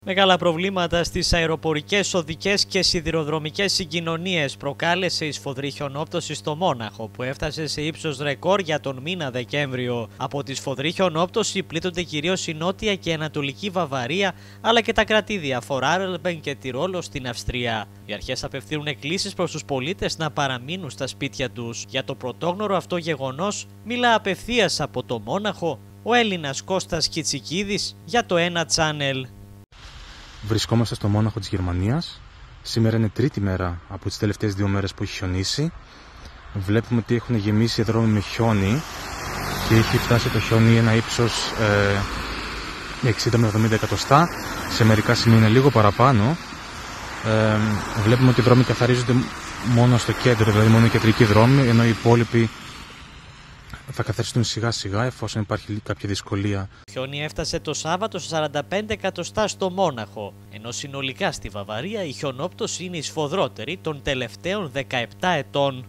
Μεγάλα προβλήματα στις αεροπορικές, οδικές και σιδηροδρομικές συγκοινωνίες προκάλεσε η σφοδρή χιονόπτωση στο Μόναχο, που έφτασε σε ύψος ρεκόρ για τον μήνα Δεκέμβριο. Από τη σφοδρή χιονόπτωση πλήττονται κυρίως η νότια και ανατολική Βαβαρία, αλλά και τα κρατήδια Φοράρελμπεν και Τιρόλο στην Αυστρία. Οι αρχές απευθύνουν εκκλήσεις προς τους πολίτες να παραμείνουν στα σπίτια τους. Για το πρωτόγνωρο αυτό γεγονός μιλά απευθείας από το Μόναχο ο Έλληνας Κώστας Κιτσικίδης για το Ένα Channel. Βρισκόμαστε στο Μόναχο της Γερμανίας. Σήμερα είναι τρίτη μέρα από τις τελευταίες 2 μέρες που έχει χιονίσει. Βλέπουμε ότι έχουν γεμίσει οι δρόμοι με χιόνι και έχει φτάσει το χιόνι ένα ύψος 60 με 70 εκατοστά. Σε μερικά σημεία είναι λίγο παραπάνω. Βλέπουμε ότι οι δρόμοι καθαρίζονται μόνο στο κέντρο, δηλαδή μόνο οι κεντρικοί δρόμοι, ενώ οι υπόλοιποι θα καθαριστούν σιγά σιγά εφόσον υπάρχει κάποια δυσκολία. Το χιόνι έφτασε το Σάββατο σε 45 εκατοστά στο Μόναχο, ενώ συνολικά στη Βαβαρία η χιονόπτωση είναι η σφοδρότερη των τελευταίων 17 ετών.